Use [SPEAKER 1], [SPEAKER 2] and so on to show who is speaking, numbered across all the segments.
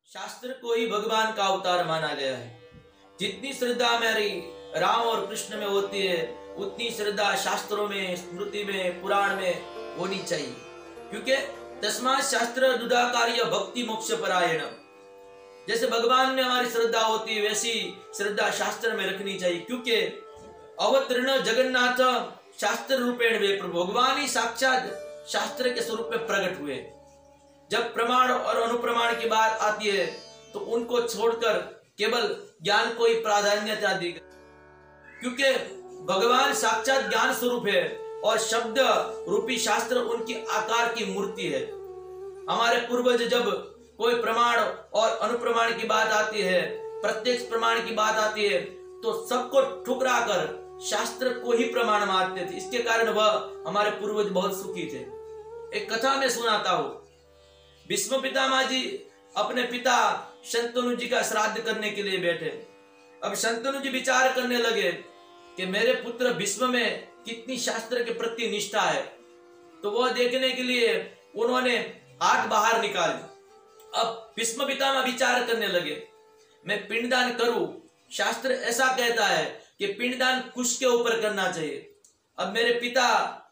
[SPEAKER 1] शास्त्र को ही भगवान का अवतार माना गया है। जितनी श्रद्धा हमारी राम और कृष्ण में होती है, उतनी श्रद्धा शास्त्रों में, स्मृति में, पुराण में होनी चाहिए। क्योंकि तस्मात् शास्त्र दुदाकार्य भक्ति मोक्ष परायण, जैसे भगवान में हमारी श्रद्धा होती है वैसी श्रद्धा शास्त्र में रखनी चाहिए। क्योंकि अवतीर्ण जगन्नाथ शास्त्र रूपेण वे प्रभु, भगवान ही साक्षात शास्त्र के स्वरूप में प्रकट हुए। जब प्रमाण और अनुप्रमाण की बात आती है तो उनको छोड़कर केवल ज्ञान को ही प्राधान्यता दी गई, क्योंकि भगवान साक्षात ज्ञान स्वरूप है और शब्द रूपी शास्त्र उनकी आकार की मूर्ति है। हमारे पूर्वज जब कोई प्रमाण और अनुप्रमाण की बात आती है, प्रत्यक्ष प्रमाण की बात आती है, तो सबको ठुकरा कर शास्त्र को ही प्रमाण मानते थे। इसके कारण वह हमारे पूर्वज बहुत सुखी थे। एक कथा में सुनाता हूं। भीष्म पितामह जी अपने पिता शंतनु जी का श्राद्ध करने के लिए बैठे। अब शंतनु जी विचार करने लगे कि मेरे पुत्र भीष्म में कितनी शास्त्र के प्रति निष्ठा है। तो वह देखने के लिए उन्होंने हाथ बाहर निकाले। अब भीष्म पितामह विचार करने लगे, मैं पिंडदान करूं, शास्त्र ऐसा कहता है कि पिंडदान कुश के ऊपर करना चाहिए। अब मेरे पिता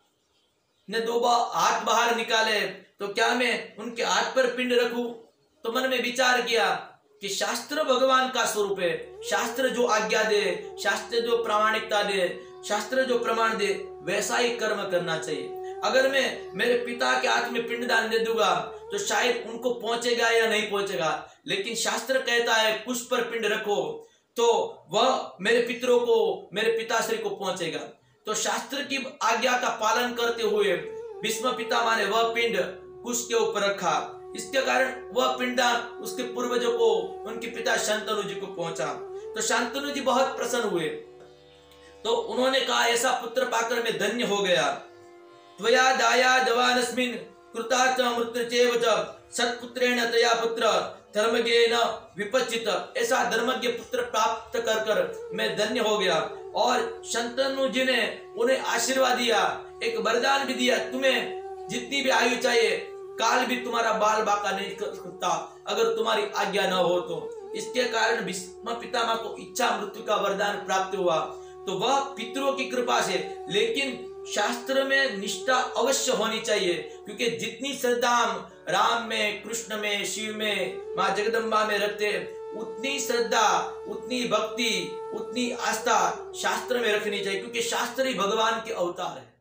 [SPEAKER 1] ने दो हाथ बाहर निकाले, तो क्या मैं उनके हाथ पर पिंड रखूं? तो मन में विचार किया कि शास्त्र भगवान का स्वरूप है। शास्त्र जो आज्ञा दे, शास्त्र जो प्रामाणिकता दे, शास्त्र जो प्रमाण दे, वैसा ही कर्म करना चाहिए। अगर मैं मेरे पिता के हाथ में पिंडदान दे दूंगा तो शायद उनको पहुंचेगा या नहीं पहुंचेगा, लेकिन शास्त्र कहता है कुश पर पिंड रखो तो वह मेरे पितरों को, मेरे पिताश्री को पहुंचेगा। तो शास्त्र की आज्ञा का पालन करते हुए भीष्म पितामह ने वह पिंड कुश के ऊपर रखा। इसके कारण वह पिंडदान उसके पूर्वजों को, उनके पिता शंतनु जी को पहुंचा। तो शंतनु जी बहुत प्रसन्न हुए। तो उन्होंने कहा, ऐसा पुत्र पाकर मैं धन्य हो गया। त्वया दाया दवानस्मिन् कृतार्थ अमृत चैव च सत्पुत्रेण तया पुत्र धर्मज्ञेन विपच्चित, ऐसा धर्मज्ञ पुत्र प्राप्त कर कर मैं धन्य हो गया। और शंतनु जी ने उन्हें आशीर्वाद दिया, एक वरदान भी दिया, तुम्हें जितनी भी आयु चाहिए, काल भी तुम्हारा बाल बाका नहीं कर सकता अगर तुम्हारी आज्ञा न हो तो। इसके कारण भीष्म पितामह को इच्छा मृत्यु का वरदान प्राप्त हुआ। तो वह पितरों की कृपा से, लेकिन शास्त्र में निष्ठा अवश्य होनी चाहिए। क्योंकि जितनी श्रद्धा हम राम में, कृष्ण में, शिव में, माँ जगदम्बा में रखते, उतनी श्रद्धा, उतनी भक्ति, उतनी आस्था शास्त्र में रखनी चाहिए। क्योंकि शास्त्र ही भगवान के अवतार है।